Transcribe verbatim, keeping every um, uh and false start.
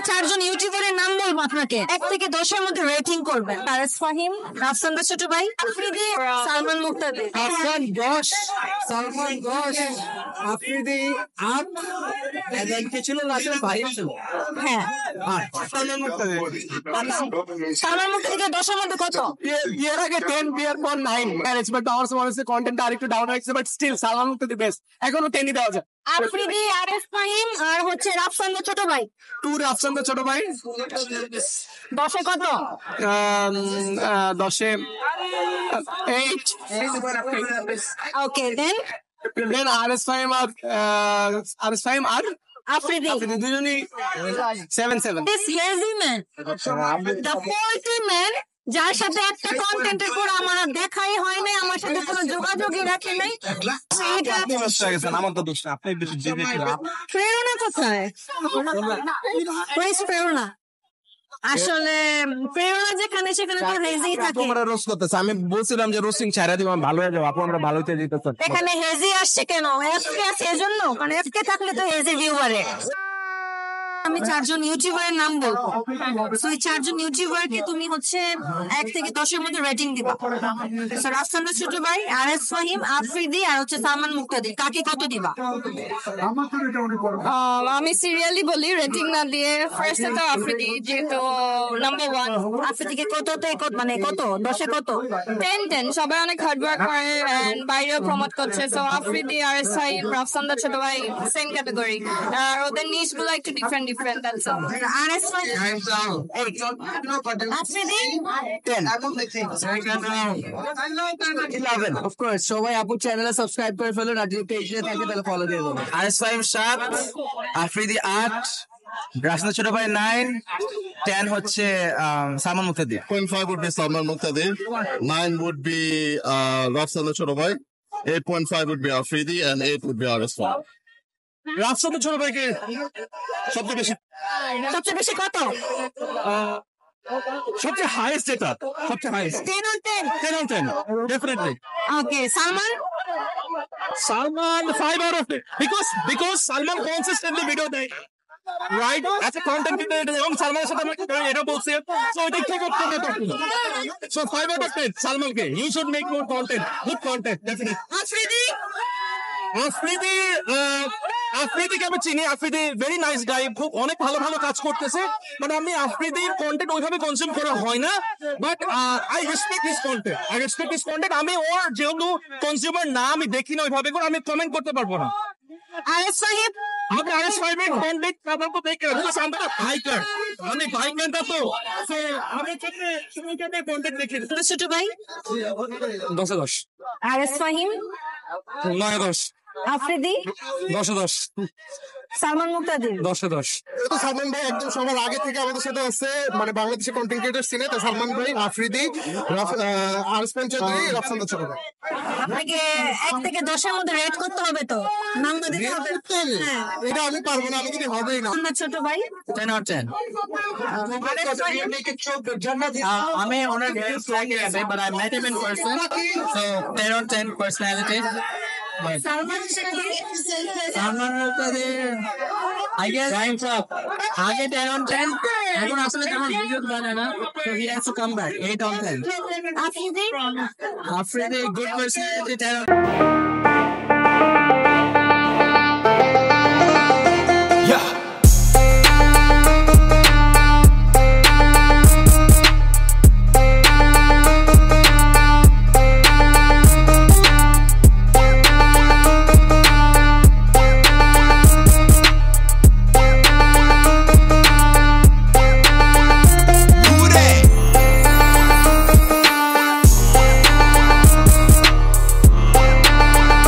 চারজন ইউটিউবারের নাম বলবো আপনাকে, এক থেকে দশের মধ্যে রেটিং করবেন। আরএস ফাহিম, রাফসান দা ছোট ভাই, আফ্রিদি, সালমান মুক্তাদির। রাফসান দশ, সালমান দশ, আফ্রিদি আট, এদের কে ছিল লাস্টে ভাই ছিল। হ্যাঁ, সালমান মুক্তাদির। সালমান মুক্তাদিরকে দশের মধ্যে কত? বিয়ের আগে টেন, বিয়ের পর নাইন। বাট আমার মনে হচ্ছে কন্টেন্ট আরেকটু ডাউন হয়েছে, but still Salman Muqtadir best, এখনো টেনই দেওয়া যায়। আফ্রিদি, আরএস ফাহিম আর হচ্ছে রাফসান দা ছোট ভাই। টু রাফসান দা ছোট ভাই। দশে কত? দশে eight. Okay, then then RS Fahim আর আরএস ফাহিম আর আফ্রিদি দুজনই seven seven. This lazy man, the poetry man, যার সাথে একটা কন্টেন্টের পর আমার দেখাই হয় নাই, আমার সাথে কোনো যোগাযোগই রাখে নাই। আমার তো দোষ না, আপনি প্রেরণা কোথায়? প্রেরণা আসলে প্রেরণা যেখানে সেখানে তো হেজি থাকে। তোমরা রোজ করতেছ, আমি বলছিলাম যে রোস্টিং ছাড়া দিব, আমি ভালো হয়ে যাবো, আপনারা ভালো হতে দিতেছেন। এখানে হেজি আসছে কেন? এফকে আছে এজন্য, কারণ এফকে থাকলে তো হেজি ভিউ বাড়ে। আমি চারজন ইউটিউবারের নাম বলবো, তো এই চারজন ইউটিউবারকে তুমি হচ্ছে এক থেকে দশের মধ্যে রেটিং দিবা। রাফসান দা ছোট ভাই, আরএস ফাহিম, আফ্রিদি আর হচ্ছে সালমান মুক্তাদির, কাকে কত দিবা? আমি সিরিয়ালি বলি, রেটিং না দিয়ে ফার্স্ট তো আফ্রিদি, যেহেতু নাম্বার ওয়ান। আফ্রিদিকে কততে কত, মানে কত দশে কত? Ten ten. সবাই অনেক হার্ড ওয়ার্ক করে, বাইরেও প্রমোট করছে। So Afridi, RS Fahim, Rafsan the Choto Bhai same category, আর ওদের নিশ গুলো একটু different different. That's all. RS Fahim, Afridi ten, eleven. Of course সবাই আপু চ্যানেলে সাবস্ক্রাইব করে ফেলো, আর যদি পেজে থাকে তাহলে ফলো দিয়ে দেবো। আরএস ফাহিম সাত, আফ্রিদি আট, রাফসান ছোট ভাই নাইন, টেন হচ্ছে সালমান মুক্তাদির। point five would be Salman Muqtadir, nine would be uh, Rafsan Chowdhury bhai, eight point five would be Afridi, and eight would be R S Fan. Rafsan ছোট ভাইকে সবচেয়ে বেশি, সবচেয়ে বেশি কত? সবচেয়ে হাইয়েস্ট যেটা, সবচেয়ে highest ten on ten. Ten on ten, definitely. Okay, Salman Salman five out of ten, because because Salman consistently video দেয়, right, as a content creator, এবং সালমানের সাথে আমরা এটা বলছি, সো এটা ঠিক করতে হবে। So five out of ten সালমানকে, you should make more content, good content, definitely. Afridi, Afridi আফ্রিদিকে আমি চিনি, আফ্রিদি ভেরি নাইস গাই, খুব অনেক ভালো ভালো কাজ করতেছে, মানে আমি আফ্রিদির কন্টেন্ট ওইভাবে কনজিউম করা হয় না, but I respect his content, I respect his content. আমি ওর যেহেতু কনজিউমার না, আমি দেখি না ওইভাবে করে, আমি কমেন্ট করতে পারবো না। আরএস ফাহিম, আমি আরএস ফাহিমের কন্টেন্ট সাধারণত দেখি, আমরা বাইকার, আমি বাইকার না, তো আমি কন্টেন্ট দেখি। ছোট ভাই, দশে দশ। আরএস ফাহিম, নয় দশ। আফ্রিদি, দশে দশ। সালমান মুক্তাদির, দশে দশ। তো সালমান ভাই একদম সবার আগে থেকে আমাদের সাথে আছে, মানে বাংলাদেশের কন্টেন্ট ক্রিয়েটর সিনে, তো সালমান ভাই, আফ্রিদি, আরএস ফাহিম চৌধুরী, রাফসান দা ছোট ভাই। আপনাকে এক থেকে দশের মধ্যে রেট করতে হবে, তো নাম্বার দিতে হবে। হ্যাঁ, এটা আমি পারবো না, আমি যদি হবেই না। আপনার ছোট ভাই, টেন আউট টেন। আমি ওনার but I met him in person, so ten on ten personality. Salman Salman Muktadir I guess time's up. আগে ten on ten, এখন আসলে তেমন ভিডিও বানায় না, so he has to come back, eight on ten. Afridi, Afridi good personality, ten on